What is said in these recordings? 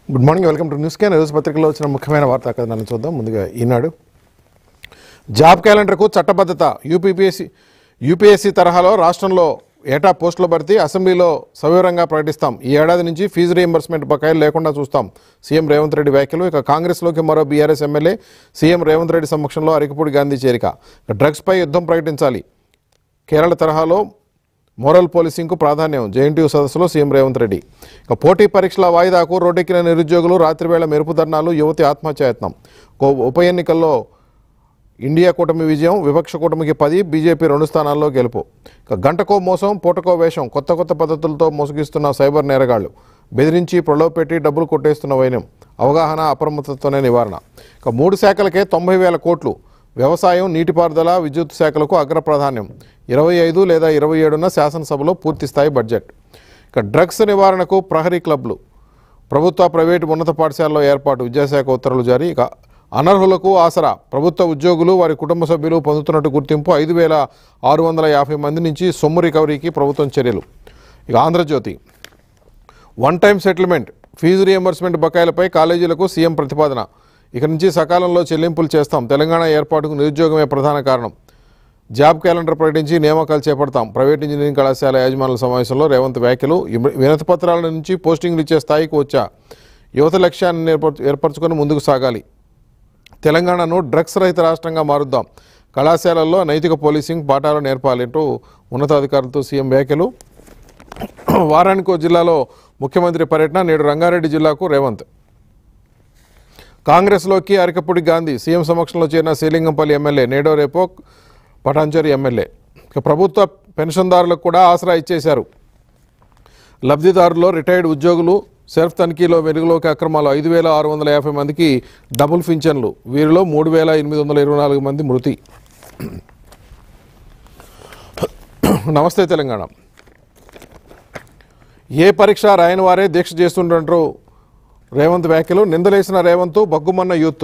Good morning, welcome to news can. రోజు పత్రికలో వచ్చిన ముఖ్యమైన వార్తా కథనాన్ని చూద్దాం. ముందుగా ఈనాడు జాబ్ క్యాలెండర్కు చట్టబద్ధత. యూపీఎస్సీ తరహాలో రాష్ట్రంలో ఏటా పోస్టుల భర్తీ అసెంబ్లీలో సవివరంగా ప్రకటిస్తాం. ఈ ఏడాది నుంచి ఫీజు రీయింబర్స్మెంట్ బకాయిలు లేకుండా చూస్తాం. సీఎం రేవంత్ రెడ్డి వ్యాఖ్యలు. ఇక కాంగ్రెస్లోకి మరో బీఆర్ఎస్ ఎమ్మెల్యే. సీఎం రేవంత్ రెడ్డి సమక్షంలో అరికపూడి గాంధీ చేరిక. డ్రగ్స్పై యుద్ధం ప్రకటించాలి. కేరళ తరహాలో మోరల్ పోలీసింగ్కు ప్రాధాన్యం. జేఎన్టీయూ సదస్సులో సీఎం రేవంత్ రెడ్డి. ఇక పోటీ పరీక్షల వాయిదాకు రోడ్డెక్కిన నిరుద్యోగులు. రాత్రివేళ మెరుపు ధర్నాలు. యువతి ఆత్మహత్యాయత్నం. ఉప ఎన్నికల్లో ఇండియా కూటమి విజయం. విపక్ష కూటమికి 10, బీజేపీ 2 స్థానాల్లో గెలుపు. ఇక గంటకో మోసం, పూటకో వేషం. కొత్త పద్ధతులతో మోసగిస్తున్న సైబర్ నేరగాళ్లు. బెదిరించి ప్రలోభపెట్టి డబ్బులు కొట్టేస్తున్న వైనం. అవగాహన, అప్రమత్తతోనే నివారణ. ఇక 3 శాఖలకే 90,000 కోట్లు. వ్యవసాయం, నీటిపారుదల, విద్యుత్ శాఖలకు అగ్ర ప్రాధాన్యం. 25 లేదా 27న శాసనసభలో పూర్తిస్థాయి బడ్జెట్. ఇక డ్రగ్స్ నివారణకు ప్రహరీ క్లబ్లు. ప్రభుత్వ, ప్రైవేటు ఉన్నత పాఠశాలలో ఏర్పాటు. విద్యాశాఖ ఉత్తర్వులు జారీ. ఇక అనర్హులకు ఆసరా. ప్రభుత్వ ఉద్యోగులు, వారి కుటుంబ సభ్యులు పొందుతున్నట్టు గుర్తింపు. 5,650 మంది నుంచి సొమ్ము రికవరీకి ప్రభుత్వం చర్యలు. ఇక Andhrajyothi. One time settlement. Fee reimbursement బకాయిలపై కాలేజీలకు సీఎం ప్రతిపాదన. ఇక నుంచి సకాలంలో చెల్లింపులు చేస్తాం. తెలంగాణ ఏర్పాటుకు నిరుద్యోగమే ప్రధాన కారణం. జాబ్ క్యాలెండర్ ప్రకటించి నియామకాలు చేపడతాం. ప్రైవేట్ ఇంజనీరింగ్ కళాశాల యాజమానుల సమావేశంలో రేవంత్ వ్యాఖ్యలు. వినతి పత్రాల నుంచి పోస్టింగ్లు ఇచ్చే స్థాయికి వచ్చా. యువత లక్ష్యాన్ని ఏర్పరచుకొని ముందుకు సాగాలి. తెలంగాణను డ్రగ్స్ రహిత రాష్ట్రంగా మారుద్దాం. కళాశాలల్లో నైతిక పోలీసింగ్ పాఠాలు నేర్పాలంటూ ఉన్నతాధికారులతో సీఎం వ్యాఖ్యలు. వారానికో జిల్లాలో ముఖ్యమంత్రి పర్యటన. నేడు రంగారెడ్డి జిల్లాకు రేవంత్. కాంగ్రెస్లోకి అరికపూడి గాంధీ. సీఎం సమక్షంలో చేరిన శ్రీలింగంపల్లి ఎమ్మెల్యే. నేడో రేపో పటాన్చేరి ఎమ్మెల్యే. ఇక ప్రభుత్వ పెన్షన్దారులకు కూడా ఆసరా ఇచ్చేశారు. లబ్ధిదారుల్లో రిటైర్డ్ ఉద్యోగులు. సెల్ఫ్ తనిఖీలో వెలుగులోకి అక్రమాలు. 5,650 మందికి డబుల్ పింఛన్లు. వీరిలో 3,824 మంది మృతి. నమస్తే తెలంగాణ. ఏ పరీక్ష రాయని వారే దీక్ష చేస్తుంటారు. రేవంత్ వ్యాఖ్యలు. నిందలేసిన రేవంత్, బగ్గుమన్న యూత్.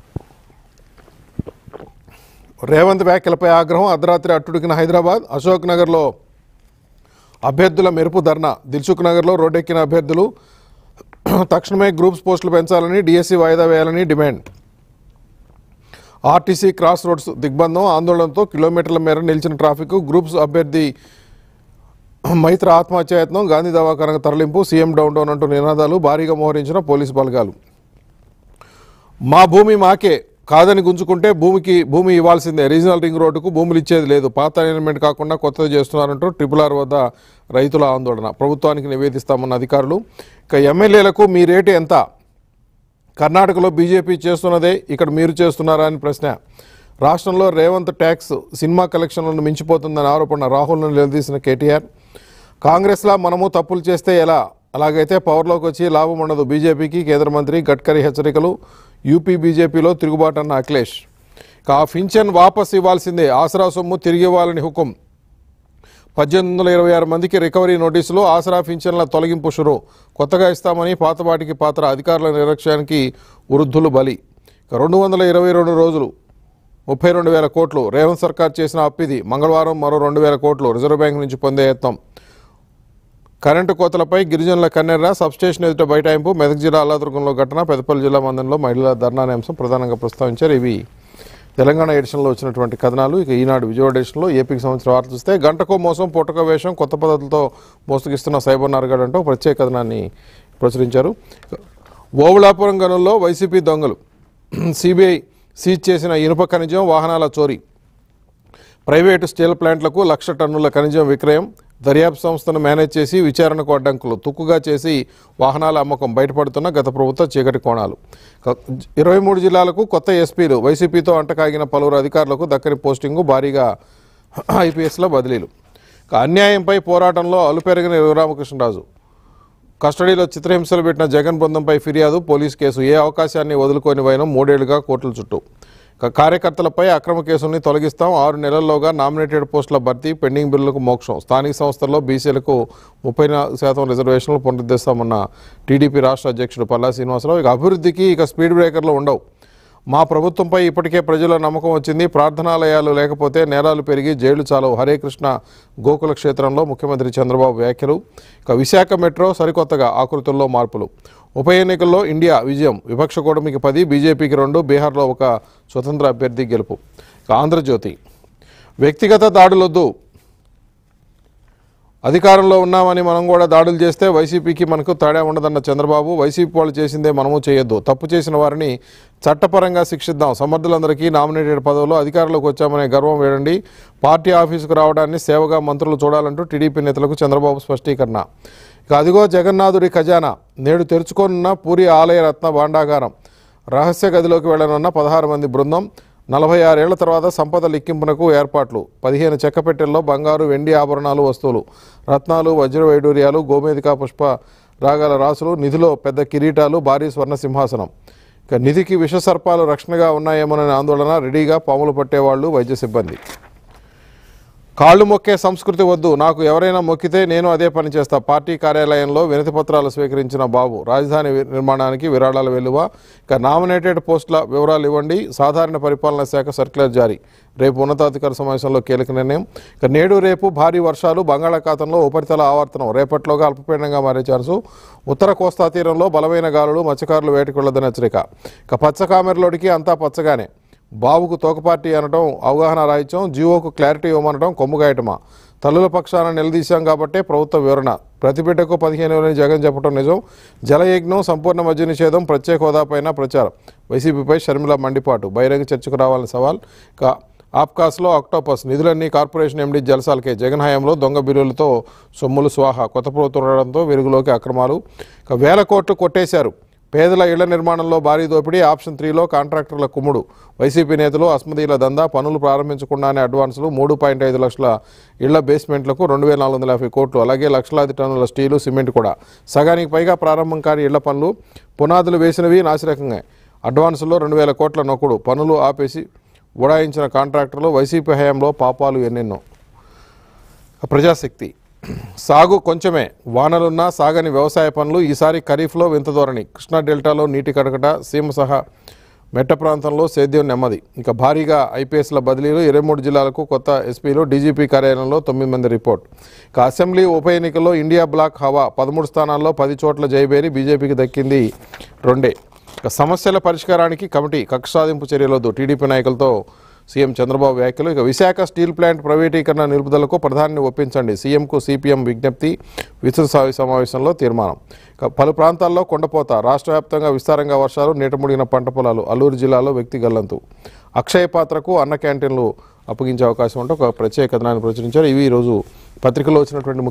రేవంత్ వ్యాఖ్యలపై ఆగ్రహం. అర్ధరాత్రి అట్టుడికిన హైదరాబాద్. అశోక్ నగర్లో అభ్యర్థుల మెరుపు ధర్నా. దిల్సుఖ్ నగర్లో రోడ్డెక్కిన అభ్యర్థులు. తక్షణమే గ్రూప్స్ పోస్టులు పెంచాలని, డిఎస్సి వాయిదా వేయాలని డిమాండ్. ఆర్టీసీ క్రాస్ రోడ్స్ దిగ్బంధం. ఆందోళనతో కిలోమీటర్ల మేర నిలిచిన ట్రాఫిక్. గ్రూప్స్ అభ్యర్థి మైత్ర ఆత్మహత్యాయత్నం. గాంధీ దవాఖానకు తరలింపు. సీఎం డౌన్ అంటూ నినాదాలు. భారీగా మోహరించిన పోలీసు బలగాలు. మా భూమి మాకే, కాదని గుంజుకుంటే భూమి ఇవ్వాల్సిందే. రీజనల్ రింగ్ రోడ్డుకు భూములు ఇచ్చేది లేదు. పాత అలైన్మెంట్ కాకుండా కొత్తది చేస్తున్నారంటూ RRR వద్ద రైతుల ఆందోళన. ప్రభుత్వానికి నివేదిస్తామన్న అధికారులు. ఇక ఎమ్మెల్యేలకు మీ రేటు ఎంత? కర్ణాటకలో బీజేపీ చేస్తున్నదే ఇక్కడ మీరు చేస్తున్నారా అని ప్రశ్న. రాష్ట్రంలో రేవంత్ ట్యాక్స్ సినిమా కలెక్షన్లను మించిపోతుందని ఆరోపణ. రాహుల్ను నిలదీసిన కేటీఆర్. కాంగ్రెస్లా మనము తప్పులు చేస్తే ఎలా? అలాగైతే పవర్లోకి వచ్చి లాభం ఉండదు. బీజేపీకి కేంద్ర మంత్రి గడ్కరీ హెచ్చరికలు. యూపీ బీజేపీలో తిరుగుబాటు అన్న అఖిలేష్. ఆ పింఛన్ వాపస్ ఇవ్వాల్సిందే. ఆసరా సొమ్ము తిరిగి ఇవ్వాలని హుకుం. 1,826 మందికి రికవరీ నోటీసులు. ఆసరా పింఛన్ల తొలగింపు షురు. కొత్తగా ఇస్తామని పాతవాటికి పాత్ర. అధికారుల నిర్లక్ష్యానికి వృద్ధులు బలి. 222 రోజులు 32,000 కోట్లు. రేవంత్ సర్కార్ చేసిన అప్పిది. మంగళవారం మరో 2,000 కోట్లు రిజర్వ్ బ్యాంక్ నుంచి పొందే యత్నం. కరెంటు కోతలపై గిరిజనుల కన్నెర్ర. సబ్స్టేషన్ ఎదుట బైఠాయింపు. మెదక్ జిల్లా అల్లాదుర్గంలో ఘటన. పెద్దపల్లి జిల్లా మందనంలో మహిళల ధర్నా అంశం ప్రధానంగా ప్రస్తావించారు. ఇవి తెలంగాణ ఎడిషన్లో వచ్చినటువంటి కథనాలు. ఇక ఈనాడు విజయవాడ ఎడిషన్లో ఏపీకి సంబంధించిన వార్తలు చూస్తే గంటకో మోసం, పూటకో వేషం, కొత్త పద్ధతులతో మోసగిస్తున్న సైబర్ నేరగాడు అంటూ ప్రత్యేక కథనాన్ని ప్రచురించారు. ఓవులాపురం గనుల్లో వైసీపీ దొంగలు. సిబిఐ సీజ్ చేసిన ఇనుప ఖనిజం, వాహనాల చోరీ. ప్రైవేటు స్టీల్ ప్లాంట్లకు 1,00,000 టన్నుల ఖనిజం విక్రయం. దర్యాప్తు సంస్థను మేనేజ్ చేసి విచారణకు అడ్డంకులు. తుక్కుగా చేసి వాహనాల అమ్మకం. బయటపడుతున్న గత ప్రభుత్వ చీకటి కోణాలు. 23 జిల్లాలకు కొత్త ఎస్పీలు. వైసీపీతో అంటకాగిన పలువురు అధికారులకు దక్కని పోస్టింగు. భారీగా ఐపీఎస్ల బదిలీలు. అన్యాయంపై పోరాటంలో అలుపెరగని రఘురామకృష్ణరాజు. కస్టడీలో చిత్రహింసలు పెట్టిన జగన్ బృందంపై ఫిర్యాదు. Police case. ఏ అవకాశాన్ని వదులుకోని వైనం. 3 ఏళ్లుగా కోర్టుల చుట్టూ. కార్యకర్తలపై అక్రమ కేసుల్ని తొలగిస్తాం. 6 నెలల్లోగా నామినేటెడ్ పోస్టుల భర్తీ. పెండింగ్ బిల్లులకు మోక్షం. స్థానిక సంస్థల్లో బీసీలకు 34% రిజర్వేషన్లు పునరుద్ధరిస్తామన్న టీడీపీ రాష్ట్ర అధ్యక్షుడు పల్లా శ్రీనివాసరావు. ఇక అభివృద్ధికి స్పీడ్ బ్రేకర్లు ఉండవు. మా ప్రభుత్వంపై ఇప్పటికే ప్రజల నమ్మకం వచ్చింది. ప్రార్థనాలయాలు లేకపోతే నేరాలు పెరిగి జైళ్లు చాలు. హరే కృష్ణ గోకుల క్షేత్రంలో ముఖ్యమంత్రి చంద్రబాబు వ్యాఖ్యలు. ఇక విశాఖ మెట్రో సరికొత్తగా ఆకృతుల్లో మార్పులు. ఉప ఎన్నికల్లో ఇండియా విజయం. విపక్ష కూటమికి 10, బీజేపీకి 2, బీహార్లో ఒక స్వతంత్ర అభ్యర్థి గెలుపు. ఇక ఆంధ్రజ్యోతి, వ్యక్తిగత దాడులొద్దు, అధికారంలో ఉన్నామని మనం కూడా దాడులు చేస్తే వైసీపీకి మనకు తేడా ఉండదన్న చంద్రబాబు. వైసీపీ వాళ్ళు చేసిందే మనము చేయొద్దు. తప్పు చేసిన వారిని చట్టపరంగా శిక్షిద్దాం. సమర్థులందరికీ నామినేటెడ్ పదవులు. అధికారంలోకి వచ్చామనే గర్వం వేడండి. పార్టీ ఆఫీసుకు రావడాన్ని సేవగా మంత్రులు చూడాలంటూ టీడీపీ నేతలకు చంద్రబాబు స్పష్టీకరణ. ఇక అదిగో జగన్నాథుడి ఖజానా. నేడు తెరుచుకోనున్న పూరి ఆలయ రత్న భాండాగారం. రహస్య గదిలోకి వెళ్లనున్న 16 మంది బృందం. 46 ఏళ్ల తర్వాత సంపద లెక్కింపునకు ఏర్పాట్లు. 15 చెక్కపెట్టెల్లో బంగారు, వెండి ఆభరణాలు, వస్తువులు, రత్నాలు, వజ్ర వైడూర్యాలు, గోమేధిక పుష్ప రాగాల రాసులు, నిధిలో పెద్ద కిరీటాలు, భారీ స్వర్ణ సింహాసనం. ఇక నిధికి విషసర్పాలు రక్షణగా ఉన్నాయేమోనని ఆందోళన. రెడీగా పాములు పట్టేవాళ్లు, వైద్య సిబ్బంది. కాళ్ళు మొక్కే సంస్కృతి వద్దు. నాకు ఎవరైనా మొక్కితే నేను అదే పని చేస్తా. పార్టీ కార్యాలయంలో వినతి పత్రాలు స్వీకరించిన బాబు. రాజధాని నిర్మాణానికి విరాళాల వెలువ. ఇక నామినేటెడ్ పోస్టుల వివరాలు ఇవ్వండి. సాధారణ పరిపాలనా శాఖ సర్క్యులర్ జారీ. రేపు ఉన్నతాధికార సమావేశంలో కీలక నిర్ణయం. ఇక నేడు రేపు భారీ వర్షాలు. బంగాళాఖాతంలో ఉపరితల ఆవర్తనం. రేపట్లోగా అల్పపీడనంగా మారే ఛాన్సు. ఉత్తర కోస్తా తీరంలో బలమైన గాలులు. మత్స్యకారులు వేటకు వెళ్లదని హెచ్చరిక. ఇక పచ్చ కామెరలోడికి అంతా పచ్చగానే. బాబుకు తోక పార్టీ అనడం అవగాహన రాహిత్యం. జీవోకు క్లారిటీ ఇవ్వమనడం కొమ్ముగాయటమా. తల్లుల పక్షాన నిలదీశాం కాబట్టే ప్రభుత్వ వివరణ. ప్రతి బిడ్డకు 15 జగన్ చెప్పడం నిజం. జలయజ్ఞం, సంపూర్ణ మద్య నిషేధం, ప్రత్యేక హోదాపైన ప్రచారం. వైసీపీపై షర్మిల మండిపాటు. బహిరంగ చర్చకు రావాలని సవాల్. ఇక ఆప్కాస్లో ఆక్టోపస్. నిధులన్నీ కార్పొరేషన్ ఎండీ జలసాలకే. జగన్ హయాంలో దొంగ బిల్లులతో సొమ్ములు స్వాహా. కొత్త ప్రభుత్వం ఉండడంతో వెలుగులోకి అక్రమాలు. ఇక 1000 కోట్లు కొట్టేశారు. పేదల ఇళ్ల నిర్మాణంలో భారీ దోపిడీ. ఆప్షన్ 3లో కాంట్రాక్టర్ల కుమ్ముడు. వైసీపీ నేతలు అస్మదీల దందా. పనులు ప్రారంభించకుండానే అడ్వాన్సులు. 3.5 లక్షల ఇళ్ల బేస్మెంట్లకు 2450 కోట్లు. అలాగే లక్షలాది టన్నుల స్టీలు, సిమెంట్ కూడా. సగానికి పైగా ప్రారంభం కాని ఇళ్ల పనులు. పునాదులు వేసినవి నాసిరకంగా. అడ్వాన్సుల్లో 2000 కోట్ల నొక్కుడు. పనులు ఆపేసి ఉడాయించిన కాంట్రాక్టర్లు. వైసీపీ హయాంలో పాపాలు ఎన్నెన్నో. ప్రజాశక్తి, సాగు కొంచెమే. వానలున్నా సాగని వ్యవసాయ పనులు. ఈసారి ఖరీఫ్లో వింత ధోరణి. కృష్ణా డెల్టాలో నీటి కడకట. సీమ సహా మెట్ట ప్రాంతంలో సేద్యం నెమ్మది. ఇంకా భారీగా ఐపీఎస్ల బదిలీలు. 23 జిల్లాలకు కొత్త ఎస్పీలు. డీజీపీ కార్యాలయంలో 9 మంది రిపోర్ట్. ఇక అసెంబ్లీ ఉప ఎన్నికల్లో ఇండియా బ్లాక్ హవా. 13 స్థానాల్లో 10 చోట్ల జయబేరి. బీజేపీకి దక్కింది 2. ఇక సమస్యల పరిష్కారానికి కమిటీ. కక్ష సాధింపు చర్యలొద్దు. టీడీపీ నాయకులతో సీఎం చంద్రబాబు వ్యాఖ్యలు. ఇక విశాఖ స్టీల్ ప్లాంట్ ప్రైవేటీకరణ నిలుపుదలకు ప్రధానిని ఒప్పించండి. సీఎంకు సిపిఎం విజ్ఞప్తి. విస్తృత సమావేశంలో తీర్మానం. ఇక పలు ప్రాంతాల్లో కుండపోత. రాష్ట్ర వ్యాప్తంగా విస్తారంగా వర్షాలు. నీట ముడిగిన పంట పొలాలు. అల్లూరు జిల్లాలో వ్యక్తి గల్లంతు. అక్షయ పాత్రకు అన్న క్యాంటీన్లు అప్పగించే అవకాశం ఉంటే ఒక ప్రత్యేక కథనాన్ని ప్రచురించారు. ఇవి ఈరోజు పత్రికలో వచ్చినటువంటి